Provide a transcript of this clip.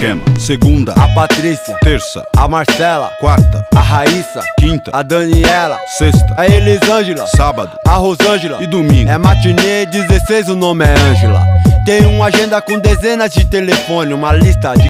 esquema. Segunda, a Patrícia, terça, a Marcela, quarta, a Raíssa, quinta, a Daniela, sexta, a Elisângela, sábado, a Rosângela e domingo. É matinê 16, o nome é Ângela. Tem uma agenda com dezenas de telefone, uma lista de